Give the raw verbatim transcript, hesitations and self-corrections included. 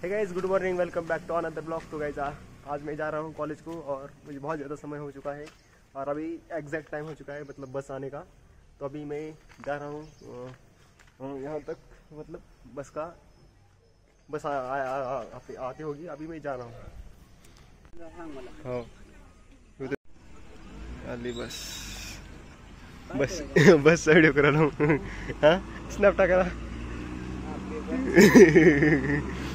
Hey guys, good morning, welcome back to another blog. तो guys आज मैं जा रहा हूँ कॉलेज को और मुझे बहुत ज़्यादा समय हो चुका है और अभी एग्जैक्ट टाइम हो चुका है मतलब बस आने का। तो अभी मैं जा रहा हूँ यहाँ तक, मतलब बस का बस आ, आ, आ, आ, आ, आती होगी। अभी मैं जा रहा हूँ। हाँ अली बस बस बस वीडियो करा रहा हूँ। हाँ स्नैप करा।